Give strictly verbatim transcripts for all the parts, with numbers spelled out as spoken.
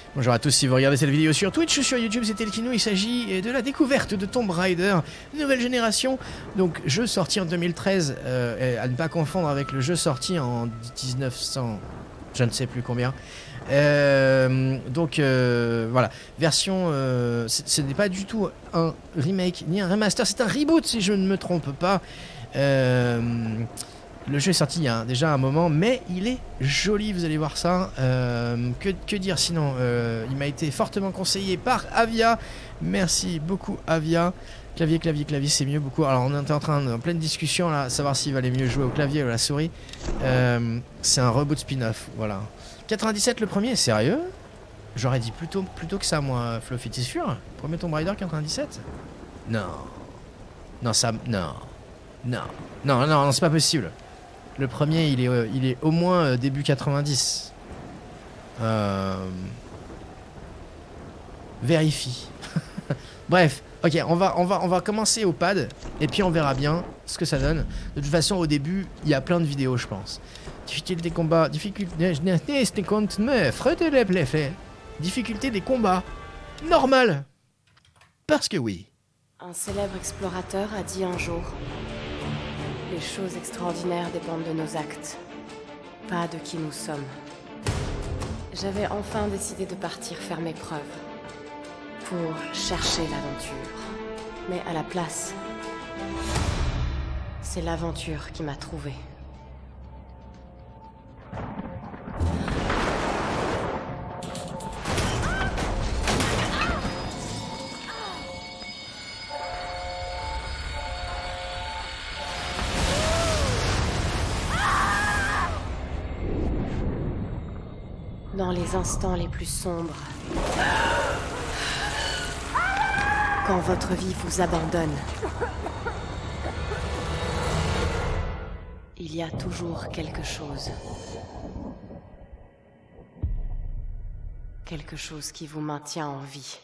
Bonjour à tous, si vous regardez cette vidéo sur Twitch ou sur YouTube, c'est Elkino, il s'agit de la découverte de Tomb Raider, nouvelle génération, donc jeu sorti en deux mille treize, euh, à ne pas confondre avec le jeu sorti en dix-neuf cents, je ne sais plus combien. Euh, donc euh, voilà, version, euh, ce n'est pas du tout un remake ni un remaster, c'est un reboot si je ne me trompe pas. Euh, Le jeu est sorti il y a déjà un moment, mais il est joli, vous allez voir ça. Euh, que, que dire sinon, euh, il m'a été fortement conseillé par Avia. Merci beaucoup Avia. Clavier, clavier, clavier, c'est mieux beaucoup. Alors on était en train de, en pleine discussion là, savoir s'il valait mieux jouer au clavier ou à la souris. Euh, c'est un reboot spin-off, voilà. quatre-vingt-dix-sept le premier, sérieux? J'aurais dit plutôt, plutôt que ça moi, Fluffy, t'es sûr? Premier Tomb Raider quatre-vingt-dix-sept? Non. Non, ça... Non. Non. Non, non, non, c'est pas possible. Le premier, il est, euh, il est au moins euh, début quatre-vingt-dix. Euh... Vérifie. Bref, ok, on va, on, va, on va commencer au pad, et puis on verra bien ce que ça donne. De toute façon, au début, il y a plein de vidéos, je pense. Difficulté des combats, difficulté... Difficulté des combats. Normal. Parce que oui. Un célèbre explorateur a dit un jour: les choses extraordinaires dépendent de nos actes, pas de qui nous sommes. J'avais enfin décidé de partir faire mes preuves, pour chercher l'aventure. Mais à la place, c'est l'aventure qui m'a trouvée. Dans les instants les plus sombres, quand votre vie vous abandonne, il y a toujours quelque chose. Quelque chose qui vous maintient en vie.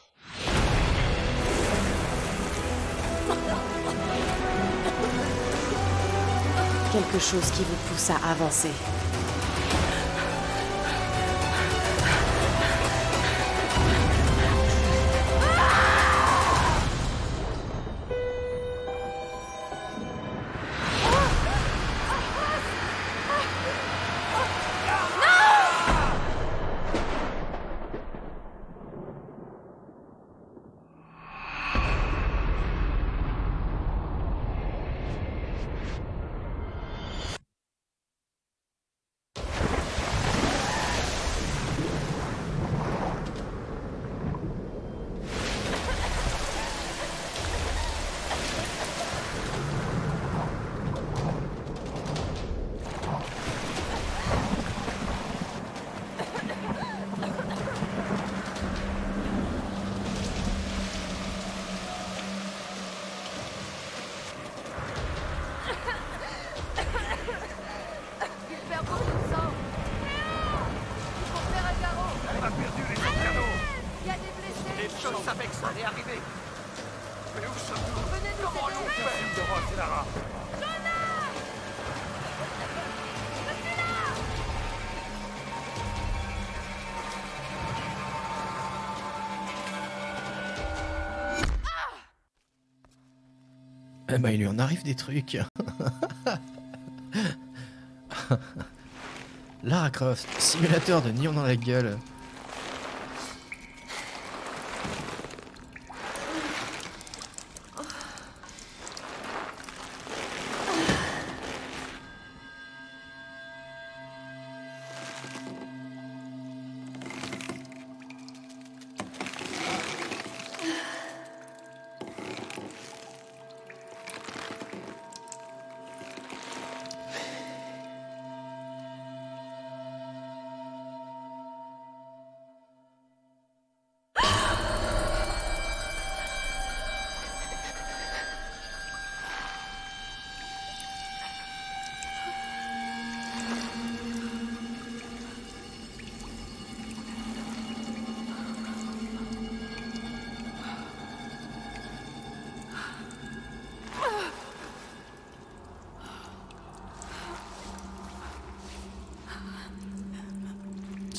Quelque chose qui vous pousse à avancer. Eh ben, il lui en arrive des trucs. Lara Croft, simulateur de nion dans la gueule.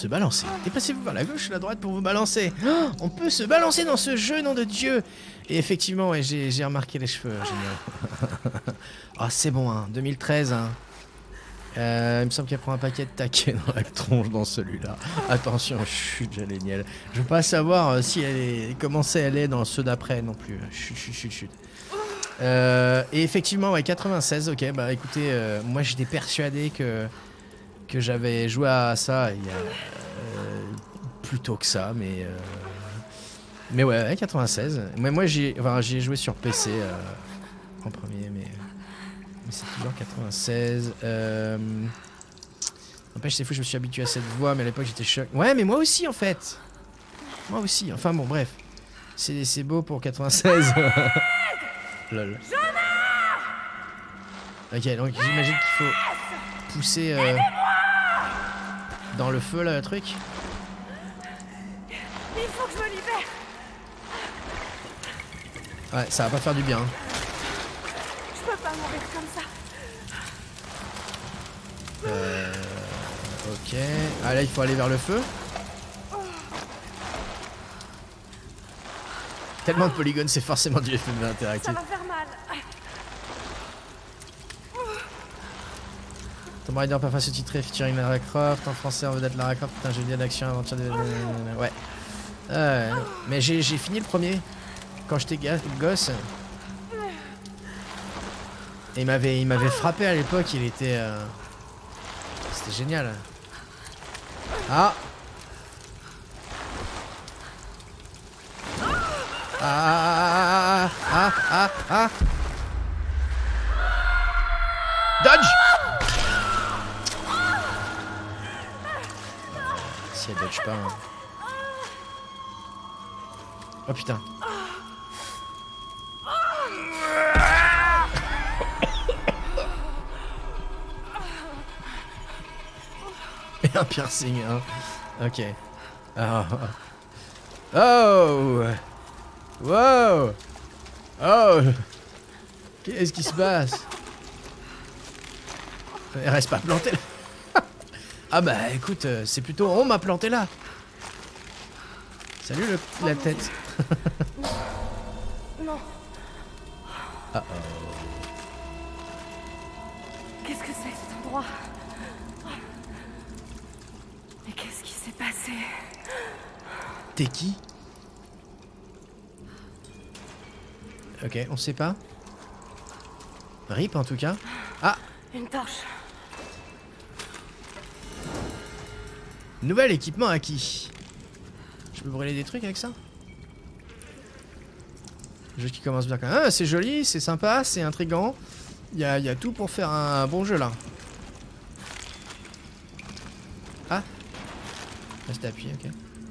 se balancer. Déplacez-vous vers la gauche ou la droite pour vous balancer. Oh, on peut se balancer dans ce jeu, nom de Dieu. Et effectivement, ouais, j'ai remarqué les cheveux. Génial. Ah, oh, c'est bon, hein. deux mille treize, hein. Euh, il me semble qu'elle prend un paquet de taquets dans la tronche dans celui-là. Attention, chut, j'allais nier. Je veux pas savoir euh, si elle est, comment c'est elle est dans ceux d'après non plus. Chut, chut, chut, chut. Euh, et effectivement, ouais, quatre-vingt-seize, ok, bah écoutez, euh, moi j'étais persuadé que, que j'avais joué à ça il y a euh, plus tôt que ça, mais... Euh, mais ouais, ouais, quatre-vingt-seize. Mais moi j'ai enfin, j'ai joué sur P C euh, en premier, mais... Mais c'est toujours quatre-vingt-seize. Euh... N'empêche, c'est fou, je me suis habitué à cette voix, mais à l'époque j'étais choqué. Ouais, mais moi aussi en fait. Moi aussi. Enfin bon, bref. C'est beau pour quatre-vingt-seize. Lol. Ok, donc j'imagine qu'il faut pousser euh, dans le feu là, le truc. Il faut que je me libère. Ouais, ça va pas faire du bien. Je peux pas mourir comme ça. Euh... Ok. Ah là, il faut aller vers le feu. Tellement de polygones, c'est forcément du F M V interactif. Ça va faire mal. Tomb Raider pas face au titré featuring Lara Croft. En français, en vedette Lara Croft. C'est un jeu vidéo d'action, aventure de... Ouais. Euh, mais j'ai fini le premier. Quand j'étais gosse. Et il m'avait il m'avait frappé à l'époque. Il était... Euh... C'était génial. Ah Ah ah ah ah Dodge. Si elle dodge pas. Hein. Oh putain. Et un piercing, hein. Ok. Oh. Oh. Wow. Oh. Qu'est-ce qui se passe? Elle reste pas plantée là. Ah bah écoute, c'est plutôt on m'a planté là. Salut le, la tête. Non. Uh oh. Qu'est-ce que c'est cet endroit? Mais qu'est-ce qui s'est passé? T'es qui? Ok, on sait pas. Rip en tout cas. Ah! Une torche. Nouvel équipement acquis. Je peux brûler des trucs avec ça? Le jeu qui commence bien quand même. Ah, c'est joli, c'est sympa, c'est intriguant. Il y a, y a tout pour faire un bon jeu là. Ah! Reste appuyé, ok.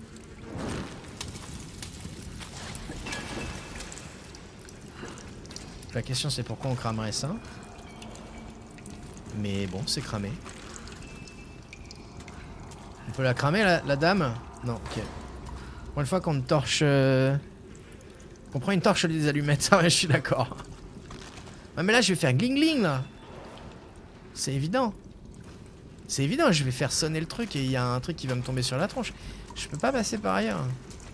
La question c'est pourquoi on cramerait ça. Mais bon, c'est cramé. On peut la cramer la, la dame? Non, ok. Pour une fois qu'on torche... Euh... qu'on prend une torche au lieu des allumettes, ouais, je suis d'accord. Ouais, mais là je vais faire gling gling là. C'est évident. C'est évident, je vais faire sonner le truc et il y a un truc qui va me tomber sur la tronche. Je peux pas passer par ailleurs.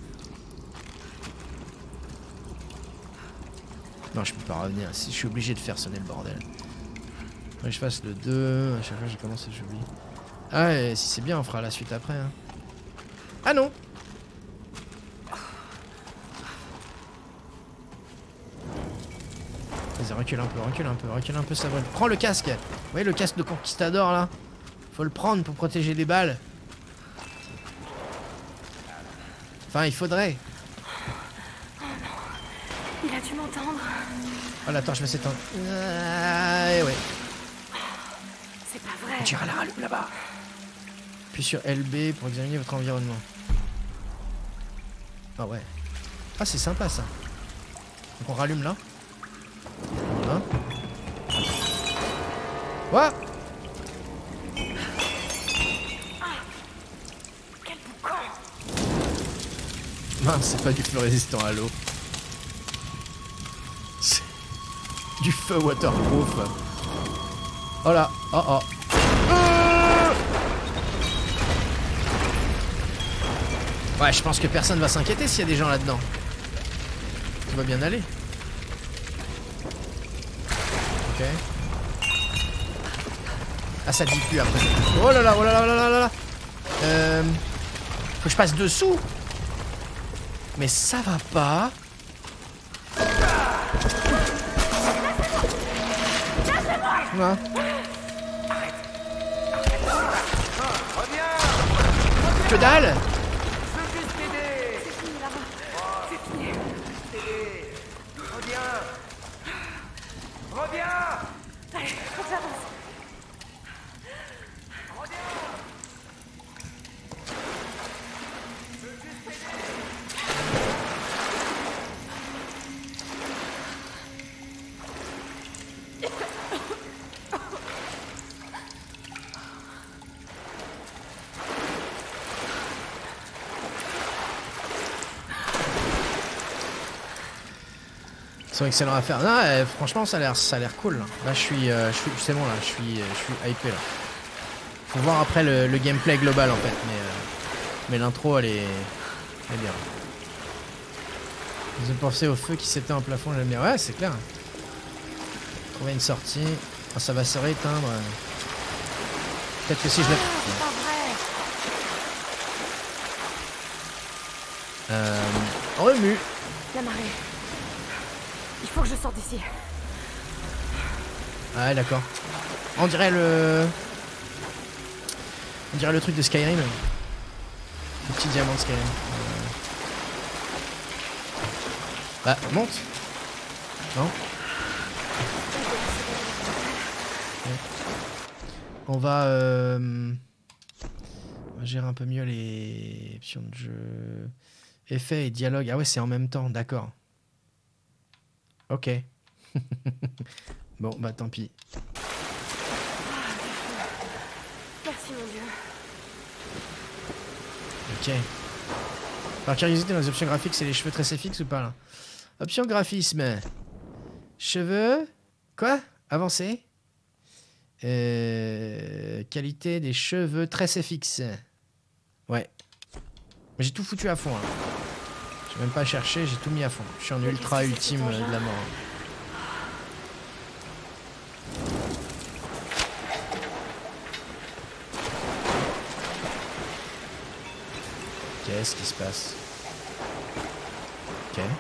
Non, je peux pas revenir. Si je suis obligé de faire sonner le bordel. Faudrait que je fasse le deux. À chaque fois, j'ai commencé, j'oublie. Ah, ouais, si c'est bien, on fera la suite après. Hein. Ah non! Vas-y, recule un peu, recule un peu, recule un peu, ça va. Prends le casque! Vous voyez le casque de conquistador là? Faut le prendre pour protéger des balles. Enfin, il faudrait. Il a dû m'entendre. Oh la torche va s'éteindre. Ah, ouais. C'est pas vrai. On tire à la rallume là-bas. Puis sur L B pour examiner votre environnement. Ah ouais. Ah c'est sympa ça. Donc on rallume là. Hein? Quoi? Ah, quel boucan. Mince, c'est pas du feu résistant à l'eau. C'est du feu waterproof. Oh là, oh oh. Ouais, je pense que personne va s'inquiéter s'il y a des gens là-dedans. Tout va bien aller. Ok. Ah, ça dit plus après. Oh là là, oh là là, oh là là, oh là là. Euh... Faut que je passe dessous. Mais ça va pas. Ouais. Que dalle. Allez, faut que j'avance. Ils sont excellents à faire. Non, euh, franchement, ça a l'air, ça a l'air cool. Là, je suis, euh, je suis, c'est bon là, je suis, euh, je suis hypé là. Faut voir après le, le gameplay global en fait, mais, euh, mais l'intro elle est, elle est bien. Vous avez pensé au feu qui s'éteint en plafond, j'aime bien. Ouais, c'est clair. Trouver une sortie. Oh, ça va se rééteindre. Peut-être que si je le. C'est pas vrai. Euh, remue. La marée. Il faut que je sorte d'ici. Ouais, d'accord. On dirait le. On dirait le truc de Skyrim. Le petit diamant de Skyrim. Euh... Bah, monte. Non. Ouais. On va, euh... on va gérer un peu mieux les options de jeu. Effets et dialogue. Ah ouais, c'est en même temps, d'accord. Ok. Bon, bah tant pis. Merci mon Dieu. Ok. Par curiosité, dans les options graphiques, c'est les cheveux tressés fixes ou pas là? Option graphisme. Cheveux. Quoi? Avancé. Euh... Qualité des cheveux tressés fixes. Ouais. J'ai tout foutu à fond. Hein. J'ai même pas cherché, j'ai tout mis à fond. Je suis en ultra ultime de la mort. Qu'est-ce qui se passe? Ok.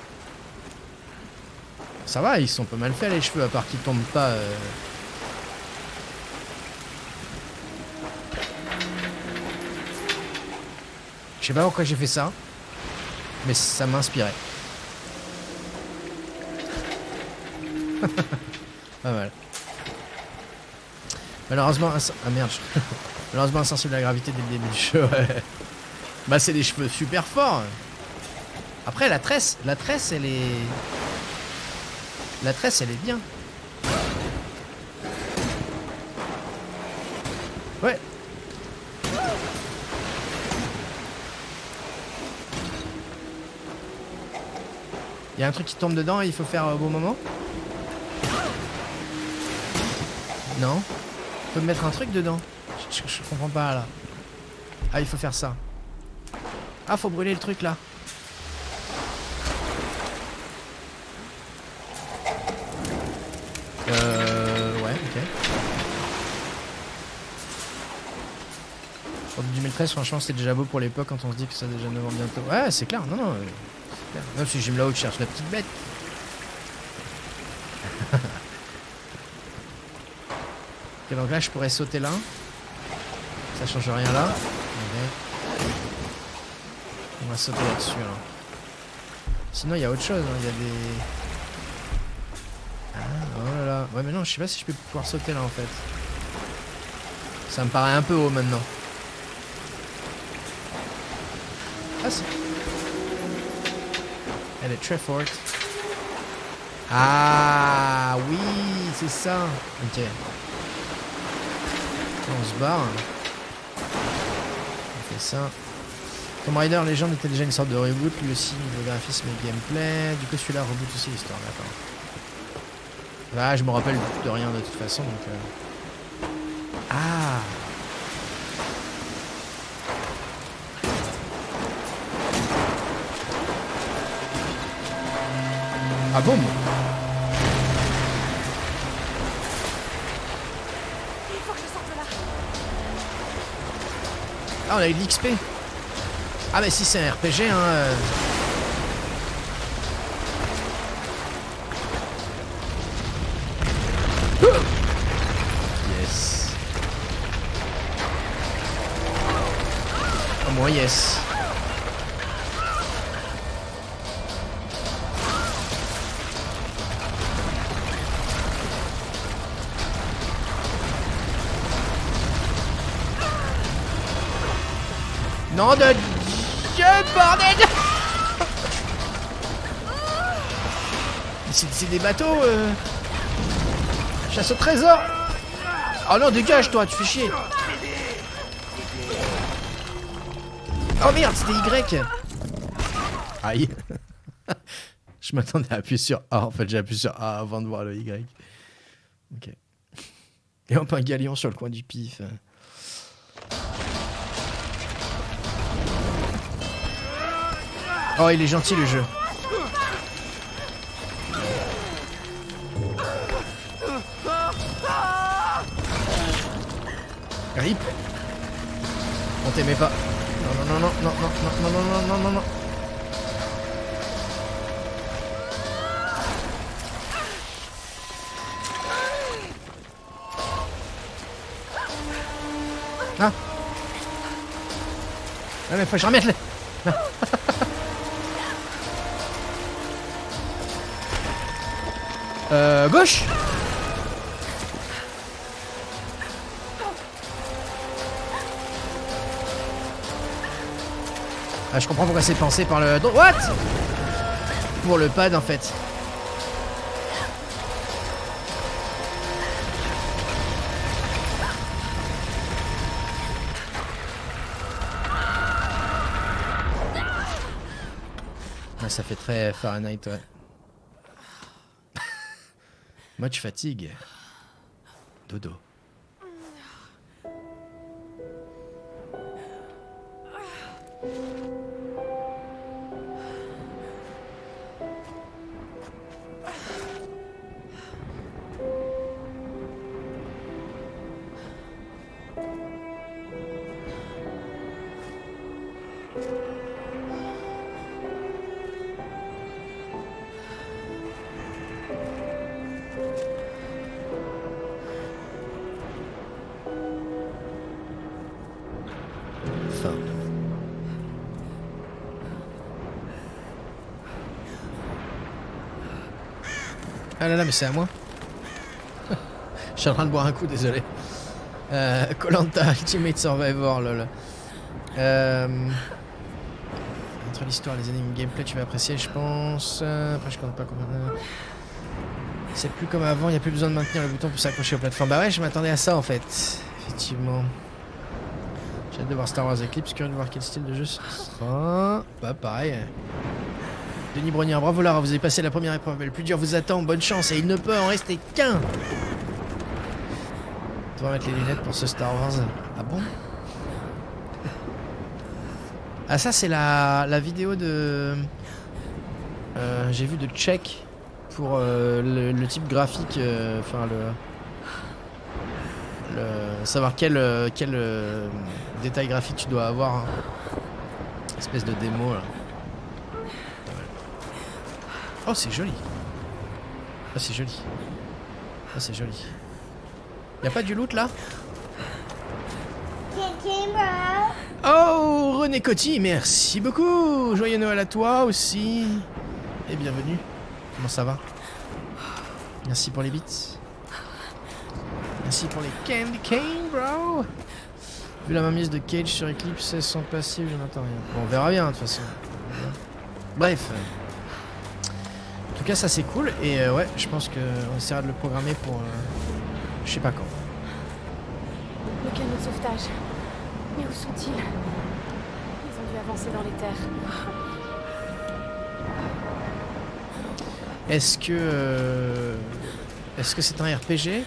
Ça va, ils sont pas mal faits les cheveux, à part qu'ils tombent pas. Euh... Je sais pas pourquoi j'ai fait ça, mais ça m'inspirait. Pas mal. Malheureusement, ins... ah merde. Je... Malheureusement insensible à la gravité dès le début du jeu. Ouais. Bah c'est des cheveux super forts. Après la tresse, la tresse elle est... La tresse elle est bien. Ouais. Il y a un truc qui tombe dedans et il faut faire au bon moment. Non. Il faut mettre un truc dedans. Je, je, je comprends pas là. Ah il faut faire ça. Ah faut brûler le truc là. Euh... Ouais, ok. Pour deux mille treize, franchement, c'était déjà beau pour l'époque quand on se dit que ça a déjà neuf ans bientôt. Ouais, c'est clair, non, non. C'est clair. Non, si j'aime là-haut, je cherche la petite bête. Ok, donc là, je pourrais sauter là. Ça change rien là. Okay. On va sauter là-dessus. Là. Sinon, il y a autre chose. Il hein. y a des... Ah, oh là là. Ouais, mais non, je sais pas si je peux pouvoir sauter là en fait. Ça me paraît un peu haut maintenant. Ah, c'est... Elle est très forte. Ah, oui, c'est ça. Ok. On se barre. On fait ça. Tomb Raider Legend était déjà une sorte de reboot, lui aussi, niveau graphisme et gameplay. Du coup, celui-là reboot aussi l'histoire, d'accord. Là, je me rappelle de rien de toute façon, donc... Euh... Ah. Ah bon? Il faut que je sorte de là. Ah, on a eu de l'X P. Ah mais si c'est un R P G, hein... Euh... Yes. Au moins yes. Non de Dieu, bordel! C'est des bateaux, euh... chasse au trésor! Oh non, dégage toi, tu fais chier! Oh merde, c'était Y! Aïe! Je m'attendais à appuyer sur A, en fait j'ai appuyé sur A avant de voir le Y. Ok. Et hop, un galion sur le coin du pif. Oh, il est gentil le jeu. Rip. On t'aimait pas. Non, non, non, non, non, non, non, non, non, non, non, non. Ah. Ah mais faut que je remette le... Euh, gauche. Ah, je comprends pourquoi c'est pensé par le... What? Pour le pad, en fait. Ah, ça fait très Fahrenheit, ouais. Moi, tu fatigues. Dodo. Ah là là, mais c'est à moi. Je suis en train de boire un coup, désolé. Euh, Koh-Lanta Ultimate Survivor, lol. Euh, entre l'histoire et les animes gameplay, tu vas apprécier, je pense. Après, je compte pas combien. C'est plus comme avant, il n'y a plus besoin de maintenir le bouton pour s'accrocher aux plateformes. Bah ouais, je m'attendais à ça en fait. Effectivement. J'ai hâte de voir Star Wars Eclipse, curieux de voir quel style de jeu ce sera. Bah pareil. Denis Brognard, bravo Lara, vous avez passé la première épreuve, mais le plus dur vous attend, bonne chance, et il ne peut en rester qu'un. Tu vas mettre les lunettes pour ce Star Wars. Ah bon? Ah ça c'est la, la vidéo de... Euh, j'ai vu de check pour euh, le, le type graphique, enfin euh, le, le... savoir quel, quel euh, détail graphique tu dois avoir. Hein. Espèce de démo là. Oh, c'est joli. Oh, c'est joli. Oh, c'est joli. Y'a pas du loot là? Oh, René Coty, merci beaucoup. Joyeux Noël à toi aussi. Et bienvenue. Comment ça va? Merci pour les bits. Merci pour les candy cane, bro. Vu la mainmise de Cage sur Eclipse, elles sont passives, je n'entends rien. Bon, on verra bien de toute façon. Bref. En tout cas, ça c'est cool. Et euh, ouais, je pense qu'on essaiera de le programmer pour... Euh, je sais pas quand. Le canot de sauvetage. Mais où sont-ils? Ils ont dû avancer dans les terres. Est-ce que... Euh, est-ce que c'est un R P G?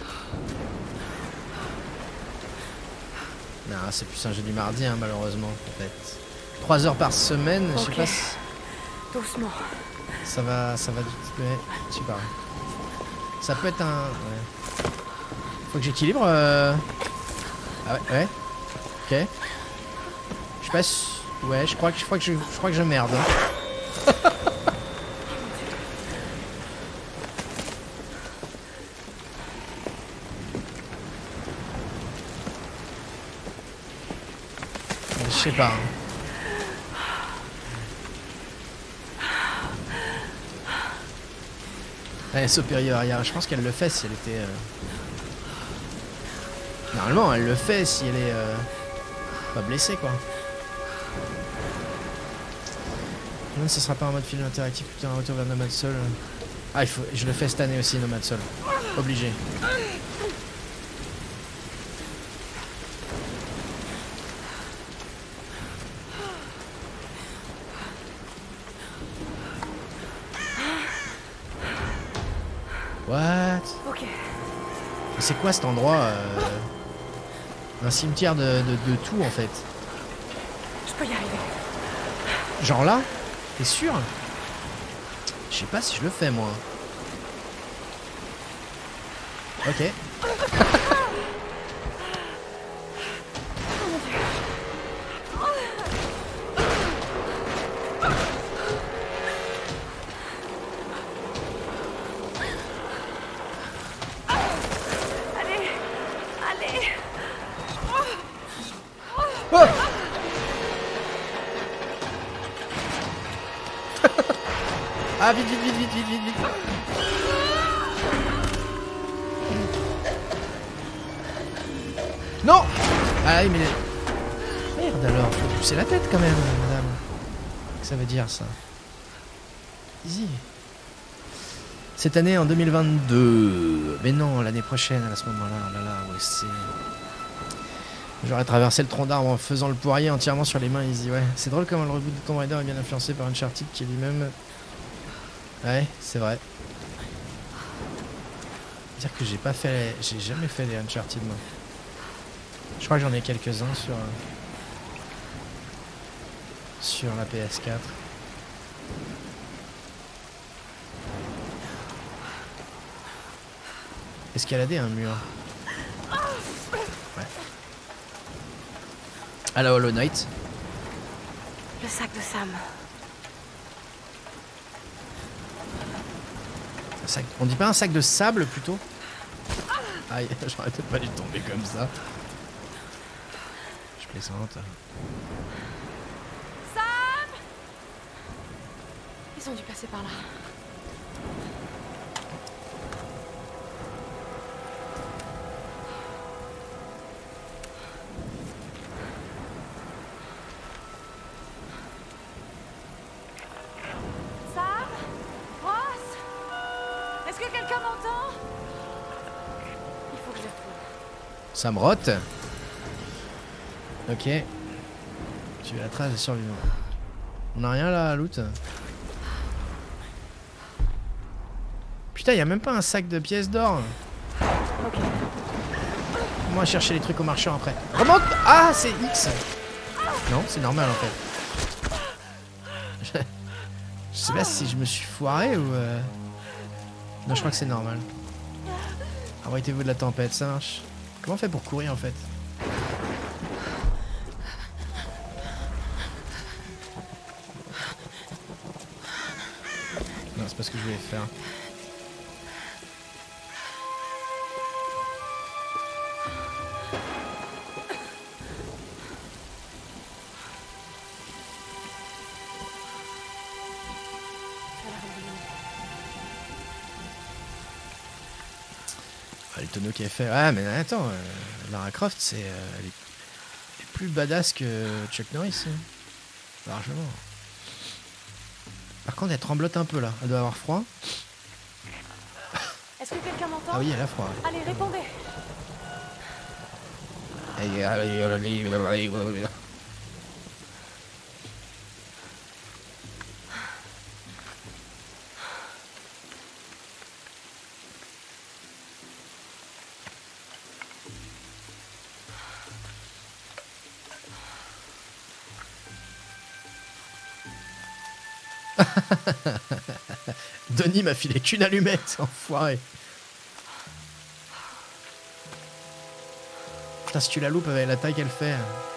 Non, c'est plus un jeu du mardi, hein, malheureusement, peut-être. trois heures par semaine, okay. Je sais pas si... Doucement. Ça va, ça va, ouais, je sais pas. Ça peut être un, ouais. Faut que j'équilibre. Euh... Ah ouais, ouais. Ok. Je passe. Ouais, je crois que je crois que je, je crois que je merde. Je sais pas. Hein. Elle est supérieure arrière. Je pense qu'elle le fait si elle était. Euh... Normalement, elle le fait si elle est euh... pas blessée, quoi. Non, ce sera pas un mode film interactif, plutôt un retour vers Nomad Soul. Ah, il faut. Je le fais cette année aussi, Nomad Soul. Obligé. What? Ok. C'est quoi cet endroit euh... Un cimetière de, de, de tout en fait. Je peux y arriver. Genre là? T'es sûr? Je sais pas si je le fais moi. Ok. Oh! Ah vite vite vite vite vite vite vite. Non! Ah oui mais... Merde alors, faut pousser la tête quand même, madame. Qu'est-ce que ça veut dire ça? Easy. Cette année en deux mille vingt-deux. Mais non, l'année prochaine à ce moment-là. Là là, ouais c'est... J'aurais traversé le tronc d'arbre en faisant le poirier entièrement sur les mains easy, ouais. C'est drôle comment le reboot de Tomb Raider est bien influencé par Uncharted qui est lui-même... Ouais, c'est vrai. Dire que j'ai pas fait... J'ai jamais fait les Uncharted, moi. Je crois que j'en ai quelques-uns sur... Sur la P S quatre. Escalader un mur. Ouais. À la Hollow Knight. Le sac de Sam. Un sac... On dit pas un sac de sable plutôt? Aïe, j'aurais peut-être pas dû tomber comme ça. Je plaisante. Sam! Ils ont dû passer par là. Ça me rote. Ok. J'ai la trace des survivants. On a rien là à loot. Putain, y a même pas un sac de pièces d'or. Ok. On va chercher les trucs au marchand après. Remonte. Ah, c'est X. Non, c'est normal en fait. Je... je sais pas si je me suis foiré ou... Euh... Non, je crois que c'est normal. Arrêtez-vous de la tempête, ça marche. Comment on fait pour courir en fait? Non, c'est pas ce que je voulais faire. Le tonneau qui est fait. Ah, mais attends, euh, Lara Croft, c'est. Euh, elle, est... elle est plus badass que Chuck Norris. Hein. Largement. Par contre, elle tremblote un peu là. Elle doit avoir froid. Est-ce que quelqu'un m'entend? Ah oui, elle a froid. Allez, répondez. Denis m'a filé qu'une allumette, enfoiré. Putain, si tu la loupes avec la taille qu'elle fait.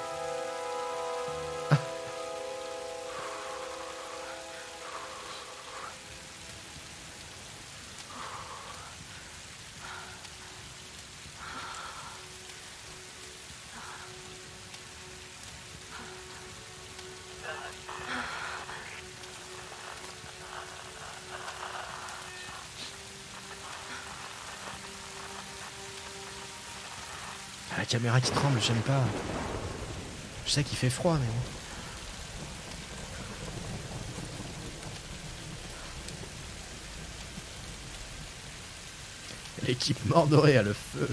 La caméra qui tremble, j'aime pas. Je sais qu'il fait froid, mais bon. L'équipe mordorée a le feu.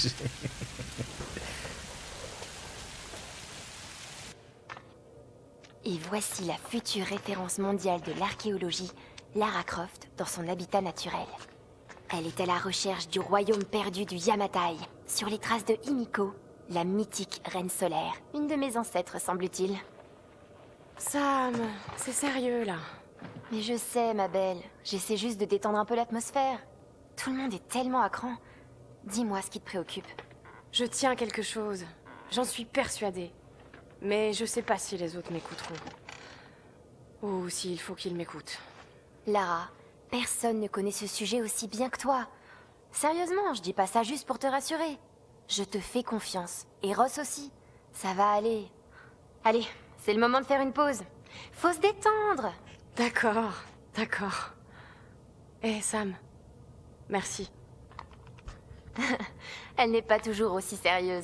Et voici la future référence mondiale de l'archéologie, Lara Croft, dans son habitat naturel. Elle est à la recherche du royaume perdu du Yamatai, sur les traces de Himiko, la mythique reine solaire, une de mes ancêtres, semble-t-il. Sam, c'est sérieux là. Mais je sais, ma belle, j'essaie juste de détendre un peu l'atmosphère. Tout le monde est tellement à cran. Dis-moi ce qui te préoccupe. Je tiens quelque chose. J'en suis persuadée. Mais je sais pas si les autres m'écouteront. Ou s'il faut qu'ils m'écoutent. Lara, personne ne connaît ce sujet aussi bien que toi. Sérieusement, je dis pas ça juste pour te rassurer. Je te fais confiance. Et Ross aussi. Ça va aller. Allez, c'est le moment de faire une pause. Faut se détendre. D'accord, d'accord. Eh Sam, merci. Elle n'est pas toujours aussi sérieuse.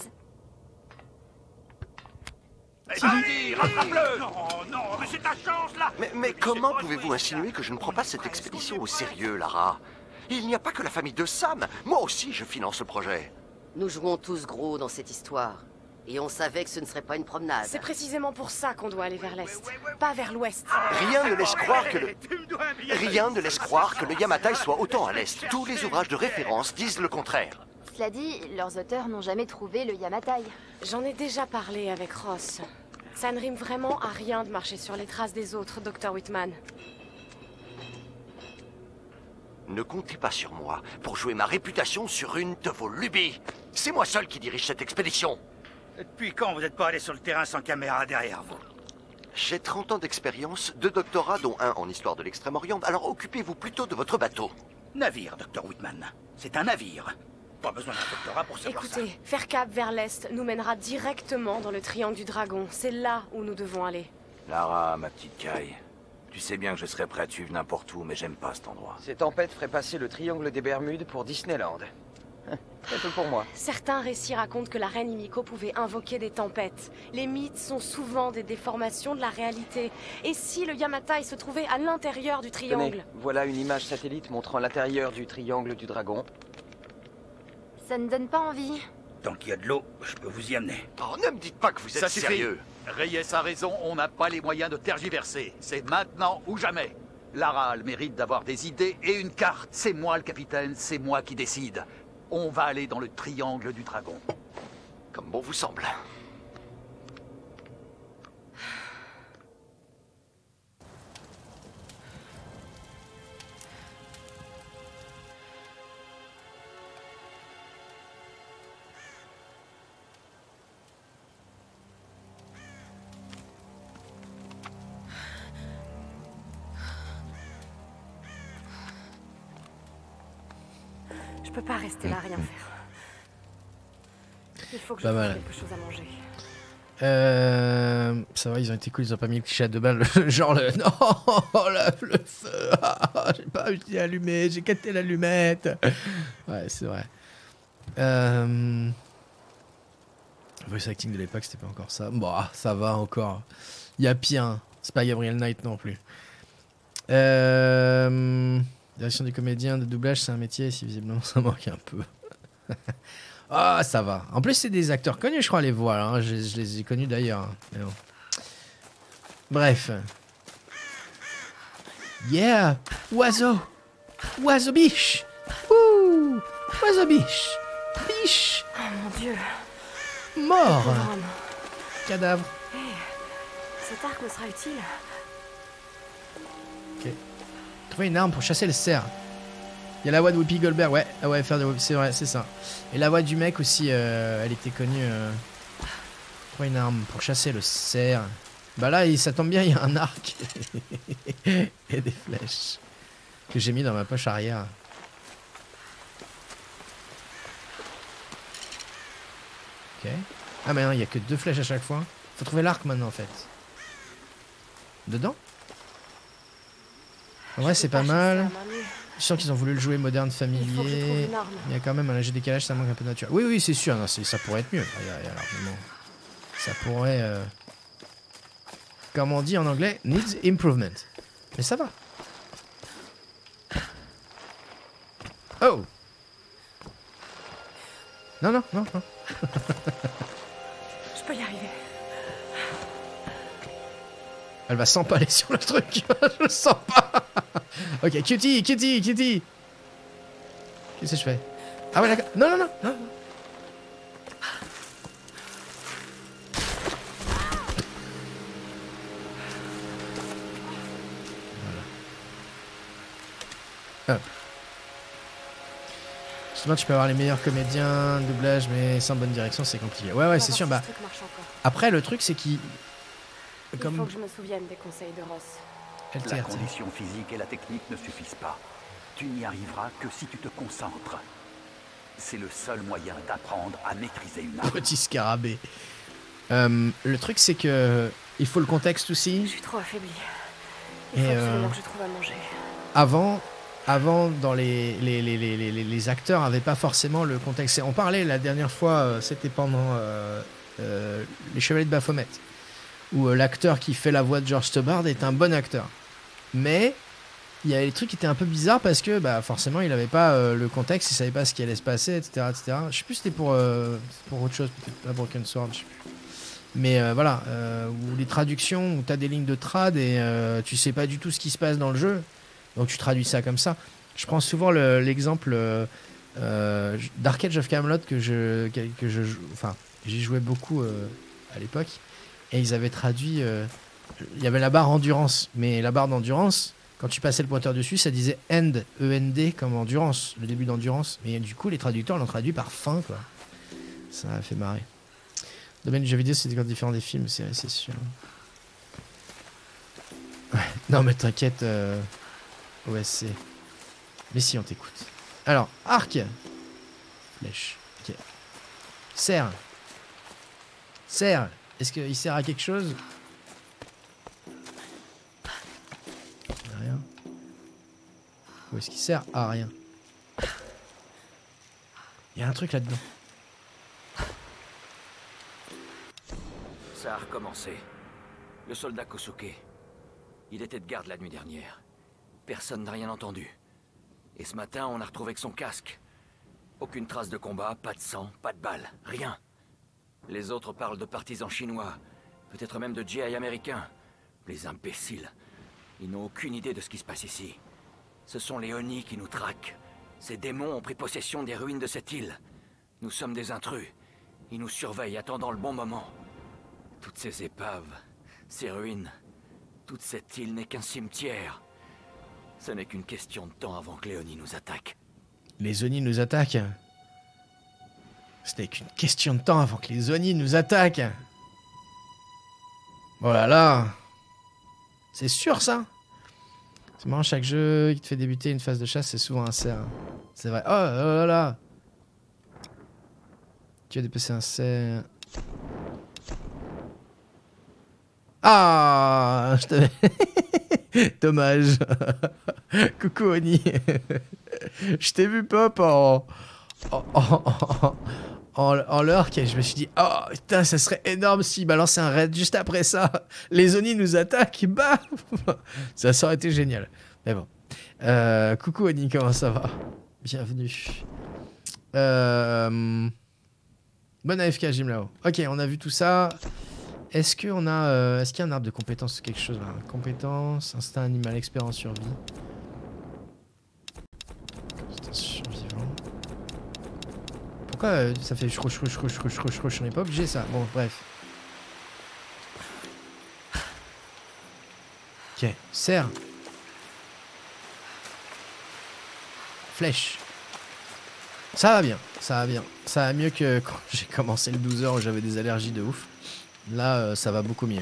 Allez, rattrape-le! Non, non, mais c'est ta chance, là! Mais, mais comment pouvez-vous insinuer que je ne prends pas cette expédition au sérieux, Lara? Il n'y a pas que la famille de Sam. Moi aussi, je finance le projet. Nous jouons tous gros dans cette histoire. Et on savait que ce ne serait pas une promenade. C'est précisément pour ça qu'on doit aller vers l'est, pas vers l'ouest. Rien ne laisse croire que le... Rien ne laisse croire que le Yamatai soit autant à l'est. Tous les ouvrages de référence disent le contraire. Cela dit, leurs auteurs n'ont jamais trouvé le Yamatai. J'en ai déjà parlé avec Ross. Ça ne rime vraiment à rien de marcher sur les traces des autres, docteur Whitman. Ne comptez pas sur moi pour jouer ma réputation sur une de vos lubies. C'est moi seul qui dirige cette expédition. Depuis quand vous n'êtes pas allé sur le terrain sans caméra derrière vous? J'ai trente ans d'expérience, deux doctorats dont un en histoire de l'Extrême-Orient, alors occupez-vous plutôt de votre bateau. Navire, docteur Whitman. C'est un navire. Pas besoin d'un doctorat pour savoir ça. Écoutez, faire cap vers l'est nous mènera directement dans le triangle du dragon. C'est là où nous devons aller. Lara, ma petite Kai, tu sais bien que je serais prêt à te suivre n'importe où, mais j'aime pas cet endroit. Ces tempêtes feraient passer le triangle des Bermudes pour Disneyland. C'est tout pour moi. Certains récits racontent que la reine Himiko pouvait invoquer des tempêtes. Les mythes sont souvent des déformations de la réalité. Et si le Yamatai se trouvait à l'intérieur du triangle? Tenez, voilà une image satellite montrant l'intérieur du triangle du dragon. Ça ne donne pas envie. Tant qu'il y a de l'eau, je peux vous y amener. Oh, ne me dites pas que vous êtes Ça suffit. sérieux. Reyes a raison, on n'a pas les moyens de tergiverser. C'est maintenant ou jamais. Lara a le mérite d'avoir des idées et une carte. C'est moi le capitaine, c'est moi qui décide. On va aller dans le triangle du dragon. Comme bon vous semble. Je peux pas rester là, rien faire. Il faut que je Pas trouve mal. quelque chose à manger. Euh, ça va, ils ont été cool, ils ont pas mis le cliché à deux balles. Genre le. Non, la, le feu. Ah, j'ai pas réussi à allumer, j'ai capté l'allumette. Ouais, c'est vrai. Euh. Le voice acting de l'époque, c'était pas encore ça. Bon, ah, ça va encore. Il y a pire. Hein. C'est pas Gabriel Knight non plus. Euh. Direction du comédien de doublage, c'est un métier, si visiblement ça manque un peu. Ah, ça va. En plus, c'est des acteurs connus, je crois, les voix. Hein. Je, je les ai connus d'ailleurs. Hein. Mais bon. Bref. Yeah! Oiseau! Oiseau biche! Ouh! Oiseau biche! Biche! Oh mon dieu! Mort! Pauvre homme. Cadavre. Hey, cet arc me sera utile. Ok. Trouver une arme pour chasser le cerf. Il y a la voix de Whoopi Goldberg, ouais, ah ouais, faire de... c'est vrai, c'est ça. Et la voix du mec aussi, euh, elle était connue. Euh... Trouver une arme pour chasser le cerf. Bah là, il, ça tombe bien, il y a un arc et des flèches que j'ai mis dans ma poche arrière. Ok. Ah mais non, il y a que deux flèches à chaque fois. Faut trouver l'arc maintenant en fait. Dedans? En vrai, c'est pas mal. Je sens qu'ils ont voulu le jouer moderne, familier. Il y a quand même un léger décalage, ça manque un peu de nature. Oui, oui, c'est sûr, non, ça pourrait être mieux. Il y a, il y a largement... Ça pourrait... Euh... Comme on dit en anglais, needs improvement. Mais ça va. Oh! Non, non, non, non. Je peux y arriver. Elle va s'empaler sur le truc. Je le sens pas. Ok, Cutie, Cutie, Cutie. Qu'est-ce que je fais? Ah ouais, d'accord. Non, non, non, non. Hop. Justement, tu peux avoir les meilleurs comédiens, doublage, mais sans bonne direction, c'est compliqué. Ouais, ouais, c'est sûr. Bah, après, le truc, c'est qu'il... Comme... Il faut que je me souvienne des conseils de Ross. La condition physique et la technique ne suffisent pas. Tu n'y arriveras que si tu te concentres. C'est le seul moyen d'apprendre à maîtriser une arme. Petit scarabée. Euh, le truc, c'est que... Il faut le contexte aussi. Je suis trop affaiblie. Il faut absolument euh... que je trouve à manger. Avant... Avant, dans les, les, les, les, les, les acteurs n'avaient pas forcément le contexte. On parlait la dernière fois, euh, c'était pendant euh, euh, Les Chevaliers de Baphomet, où euh, l'acteur qui fait la voix de George Stobbard est un bon acteur. Mais il y avait des trucs qui étaient un peu bizarres parce que bah, forcément il n'avait pas euh, le contexte, il ne savait pas ce qui allait se passer, et cetera et cetera. Je sais plus si c'était pour, euh, pour autre chose, peut-être pas Broken Sword, je sais plus. Mais euh, voilà, euh, ou les traductions, où tu as des lignes de trad et euh, tu sais pas du tout ce qui se passe dans le jeu. Donc tu traduis ça comme ça. Je prends souvent l'exemple le, euh, d'Arcade of Camelot que je, que, que je, enfin, j'y jouais beaucoup euh, à l'époque, et ils avaient traduit. Euh, il y avait la barre endurance, mais la barre d'endurance, quand tu passais le pointeur dessus, ça disait end, E N D comme endurance, le début d'endurance. Mais du coup, les traducteurs l'ont traduit par fin, quoi. Ça a fait marrer. Le domaine du jeu vidéo, c'est encore différent des films, c'est sûr. Ouais. Non, mais t'inquiète. Euh... O S C. Mais si, on t'écoute. Alors, arc. Flèche. Ok. Serre. Serre. Est-ce qu'il sert à quelque chose? Rien. Où est-ce qu'il sert? Ah, rien. Il y a un truc là-dedans. Ça a recommencé. Le soldat Kosuke. Il était de garde la nuit dernière. Personne n'a rien entendu. Et ce matin, on a retrouvé que son casque. Aucune trace de combat, pas de sang, pas de balles, rien. Les autres parlent de partisans chinois, peut-être même de G I américains. Les imbéciles. Ils n'ont aucune idée de ce qui se passe ici. Ce sont les Oni qui nous traquent. Ces démons ont pris possession des ruines de cette île. Nous sommes des intrus. Ils nous surveillent, attendant le bon moment. Toutes ces épaves, ces ruines, toute cette île n'est qu'un cimetière. Ce n'est qu'une question de temps avant que les Oni nous attaquent. Les Oni nous attaquent? Ce n'est qu'une question de temps avant que les Oni nous attaquent. Oh là là. C'est sûr ça? C'est marrant, chaque jeu qui te fait débuter une phase de chasse, c'est souvent un cerf. C'est vrai. Oh, oh là là. Tu as dépassé un cerf. Ah, je t'avais... Dommage. Coucou Oni. Je t'ai vu pop en... En, en, en, en lurk et je me suis dit, oh putain, ça serait énorme s'il balançait un raid juste après ça. Les Oni nous attaquent, bam. Ça, ça aurait été génial. Mais bon. Euh, coucou Oni, comment ça va? Bienvenue. Euh... Bonne A F K, Jim là-haut. Ok, on a vu tout ça. Est-ce qu'on a, euh, est-ce qu'il y a un arbre de compétences ou quelque chose là? Compétences, instinct animal, expérience, survie. Survivant. Pourquoi euh, ça fait chrouch chrouch chrouch chrouch chrouch chrouch? On n'est pas obligé ça. Bon, bref. Ok, serre. Flèche. Ça va bien, ça va bien. Ça va mieux que quand j'ai commencé le douze heures où j'avais des allergies de ouf. Là, euh, ça va beaucoup mieux.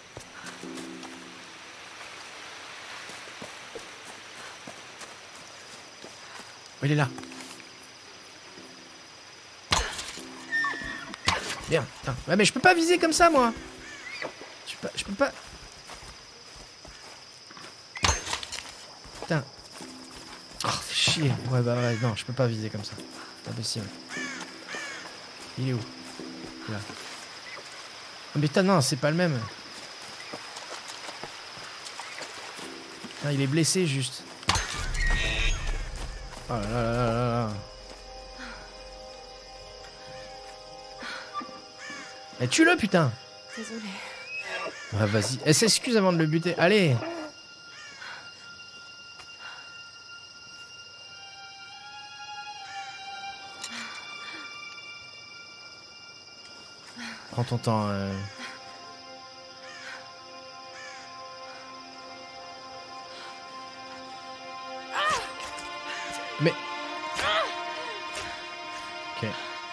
Il est là. Bien, putain. Ouais, mais je peux pas viser comme ça, moi. Je peux pas... Je peux pas... Putain. Oh, fais chier. Ouais, bah ouais, non, je peux pas viser comme ça. C'est pas possible. Il est où? Là. Oh, mais putain, non, c'est pas le même. Non, il est blessé, juste. Oh là là là là là là. Eh, tue-le, putain. Désolée. Ouais, vas-y. Elle s'excuse avant de le buter. Allez. Prends ton temps. Euh... Mais... Ok.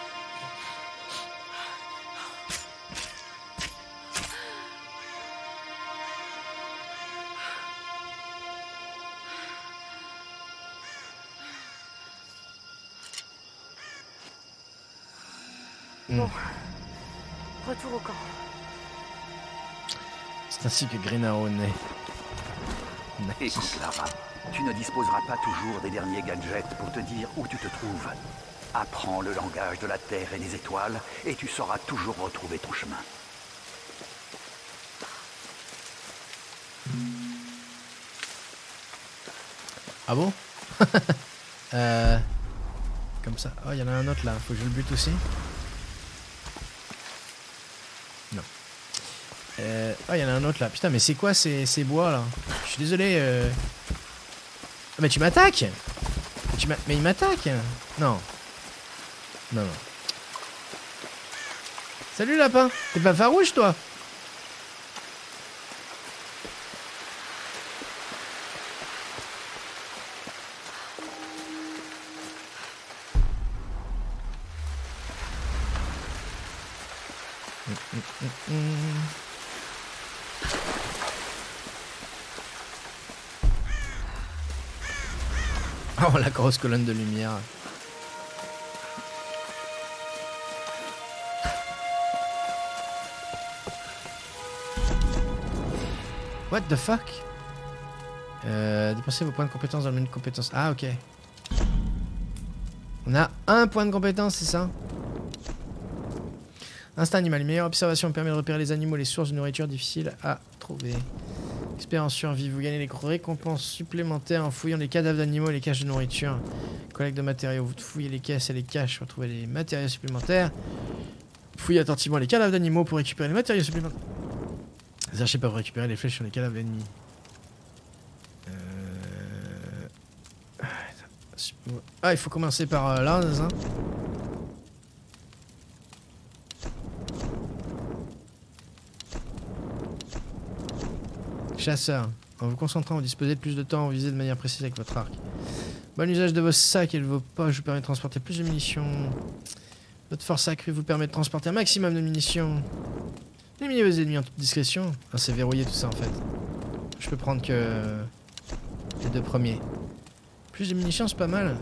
Bon. Retour au camp. C'est ainsi que Green Arrow naît. Écoute, Lara, tu ne disposeras pas toujours des derniers gadgets pour te dire où tu te trouves. Apprends le langage de la Terre et des étoiles, et tu sauras toujours retrouver ton chemin. Ah bon? euh... Comme ça. Oh, il y en a un autre là. Faut que je le bute aussi. Non. Euh... Oh, il y en a un autre là. Putain, mais c'est quoi ces, ces bois là? Je suis désolé. Euh... Ah, mais tu m'attaques! Tu m'a... Mais il m'attaque! Non. Non, non. Salut lapin! T'es pas farouche toi? Oh, la grosse colonne de lumière. What the fuck? euh, Dépensez vos points de compétence dans le menu de compétences. Ah, ok. On a un point de compétence, c'est ça? Instinct animal. Une meilleure observation permet de repérer les animaux, les sources de nourriture difficiles à trouver. Expérience survie. Vous gagnez des récompenses supplémentaires en fouillant les cadavres d'animaux et les caches de nourriture. Collecte de matériaux. Vous fouillez les caisses et les caches pour trouver les matériaux supplémentaires. Fouillez attentivement les cadavres d'animaux pour récupérer les matériaux supplémentaires. Les archers peuvent récupérer les flèches sur les cadavres ennemis. Euh... Ah, il faut commencer par euh, là, hein. Chasseur. En vous concentrant, vous disposez de plus de temps à viser de manière précise avec votre arc. Bon usage de vos sacs et de vos poches vous permet de transporter plus de munitions. Votre force accrue vous permet de transporter un maximum de munitions. Éliminez vos ennemis en toute discrétion. Ah, c'est verrouillé tout ça en fait. Je peux prendre que les deux premiers. Plus de munitions, c'est pas mal.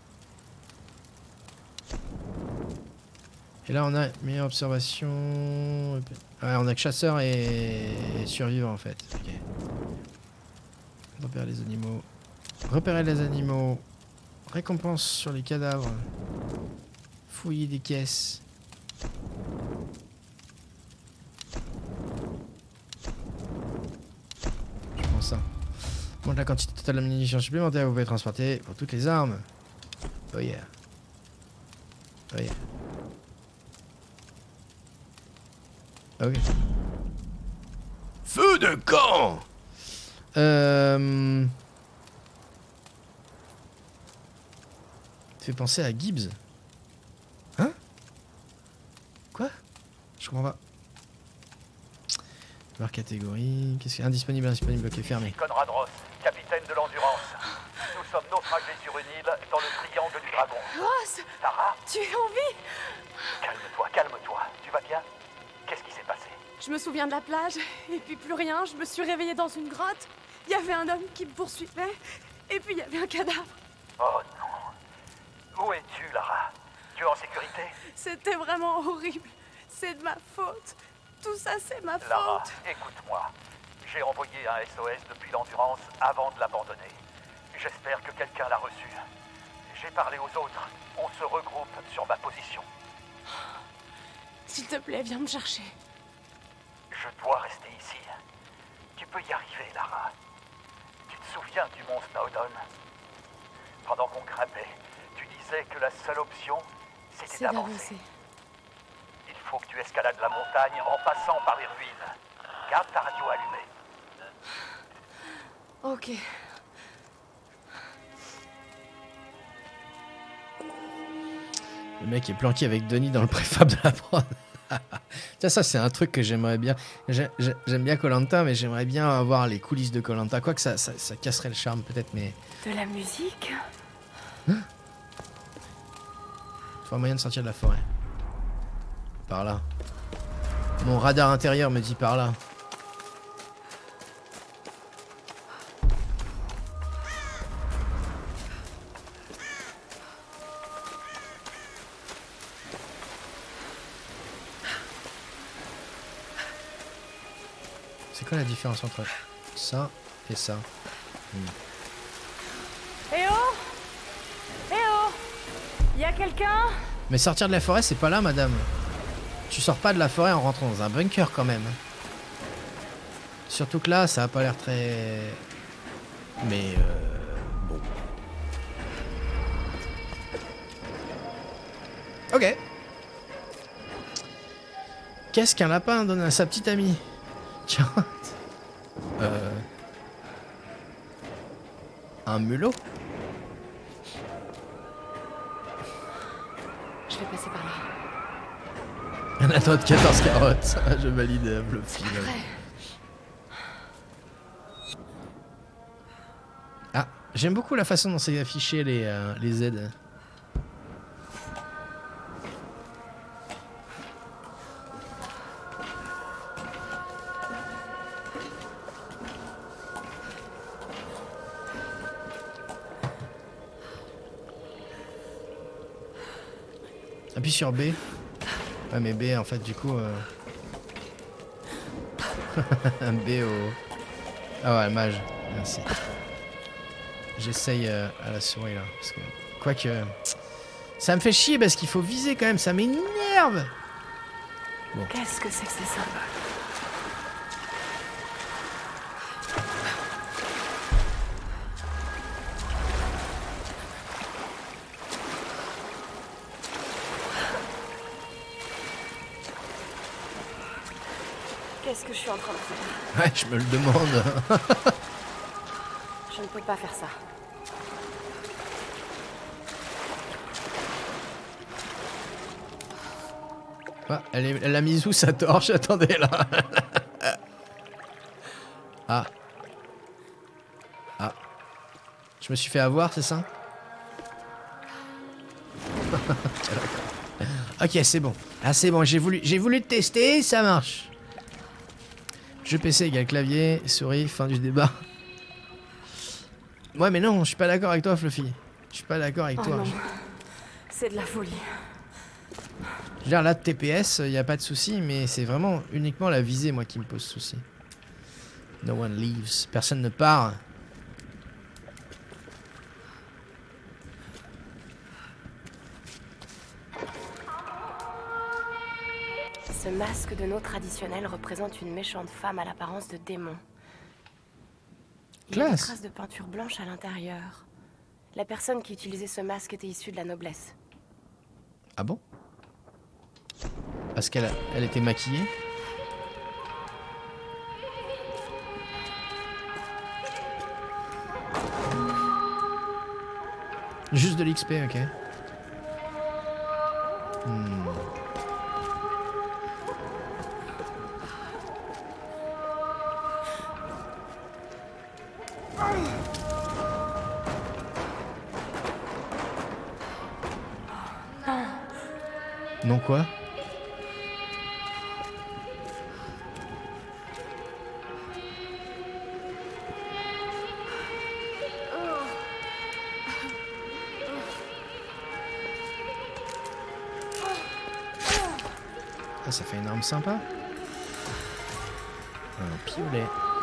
Et là on a meilleure observation. Ouais, on a que chasseur et, et survivant en fait. Ok. Repérer les animaux. Repérer les animaux. Récompense sur les cadavres. Fouiller des caisses. Je prends ça. Montre la quantité totale de munitions supplémentaires que vous pouvez transporter pour toutes les armes. Oh yeah. Oh yeah. Ok. Feu de camp. Euh... Fait penser à Gibbs. Hein? Quoi? Je comprends pas. Voir catégorie. Qu'est-ce qu'il y a? Indisponible, indisponible, ok, fermé. Conrad Ross, capitaine de l'Endurance. Nous sommes naufragés sur une île dans le triangle du dragon. Ross, Lara, tu es en vie? calme-toi, calme-toi. Tu vas bien? Qu'est-ce qui s'est passé? Je me souviens de la plage, et puis plus rien. Je me suis réveillée dans une grotte. Il y avait un homme qui me poursuivait, et puis il y avait un cadavre. Oh non. Où es-tu, Lara? Tu es en sécurité? C'était vraiment horrible. C'est de ma faute. Tout ça, c'est ma faute. Lara, écoute-moi. J'ai envoyé un S O S depuis l'Endurance avant de l'abandonner. J'espère que quelqu'un l'a reçu. J'ai parlé aux autres. On se regroupe sur ma position. S'il te plaît, viens me chercher. Je dois rester ici. Tu peux y arriver, Lara. Tu te souviens du mont Snowdon? Pendant qu'on grimpait, tu disais que la seule option, c'était C'est d'avancer. d'avancer. Il faut que tu escalades la montagne en passant par les ruines. Garde ta radio allumée. Ok. Le mec est planqué avec Denis dans le préfab de la prod. Ça, ça c'est un truc que j'aimerais bien. J'ai- j'ai- J'aime bien Koh-Lanta, mais j'aimerais bien avoir les coulisses de Koh-Lanta. Quoique ça, ça, ça casserait le charme peut-être, mais... De la musique? Faut un moyen de sortir de la forêt. Par là. Mon radar intérieur me dit par là. C'est quoi la différence entre ça et ça? Hmm. Eh oh! Eh oh! Y a quelqu'un? Mais sortir de la forêt, c'est pas là, madame. Tu sors pas de la forêt en rentrant dans un bunker quand même. Surtout que là, ça a pas l'air très... Mais euh... bon. Ok. Qu'est-ce qu'un lapin donne à sa petite amie? Tiens. Euh... Un mulot? Je vais passer par là. Un atteint de quatorze carottes. Je valide euh, le film. Ah, j'aime beaucoup la façon dont c'est affiché les, euh, les aides. Appuie sur B. Ouais, mais B en fait du coup euh... un B au... Ah ouais, mage, merci. J'essaye euh, à la souris là, parce que... Quoique... Ça me fait chier parce qu'il faut viser quand même, ça m'énerve. Bon. Qu'est-ce que c'est que ces symboles? Qu'est-ce que je suis en train de faire? Ouais, je me le demande. Je ne peux pas faire ça. Ah, elle, est, elle a mis où sa torche? Attendez là. Ah. Ah. Je me suis fait avoir, c'est ça? Ok, c'est bon. Ah, c'est bon, j'ai voulu, j'ai voulu tester, ça marche. Jeu P C égale clavier, souris, fin du débat. Ouais, mais non, je suis pas d'accord avec toi, Fluffy. Je suis pas d'accord avec Oh toi. non. C'est de la folie. Je veux dire, là, T P S, il n'y a pas de souci, mais c'est vraiment uniquement la visée, moi, qui me pose souci. No one leaves. Personne ne part. Ce masque de nos traditionnels représente une méchante femme à l'apparence de démon. Il y a des Classe. traces de peinture blanche à l'intérieur. La personne qui utilisait ce masque était issue de la noblesse. Ah bon? Parce qu'elle a- elle était maquillée? Juste de l'X P, ok. Hmm. Non quoi? Ah, ça fait une arme sympa. Un piolet.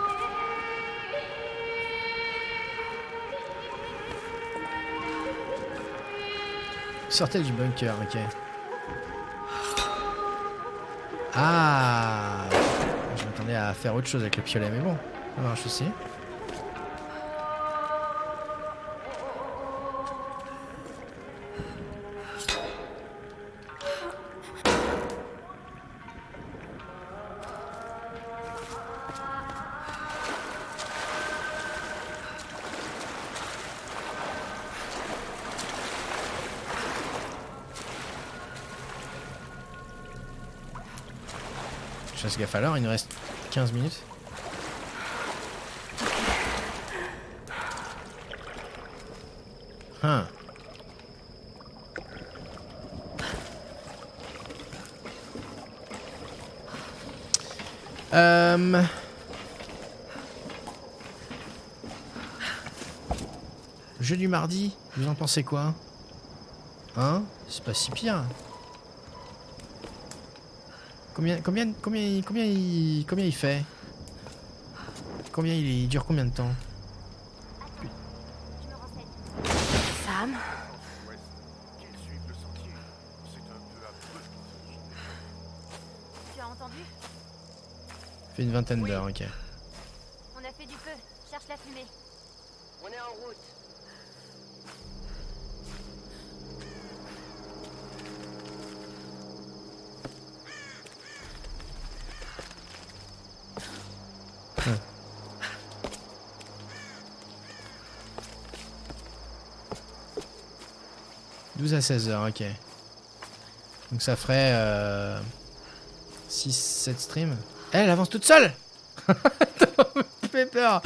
Sortez du bunker, ok. Ah, je m'attendais à faire autre chose avec le piolet, mais bon, ça marche aussi. Je fasse gaffe alors, il nous reste quinze minutes. Huh. Euh... Jeu du mardi, vous en pensez quoi? Hein? C'est pas si pire. Combien, combien, combien, combien, il, combien il fait? Combien il, il dure combien de temps? Sam? Tu as entendu? Fait une vingtaine d'heures, ok. On a fait du feu. Cherche la fumée. On est en route. douze à seize heures, ok. Donc ça ferait euh, six sept streams. Eh, elle avance toute seule. Ça me fait peur.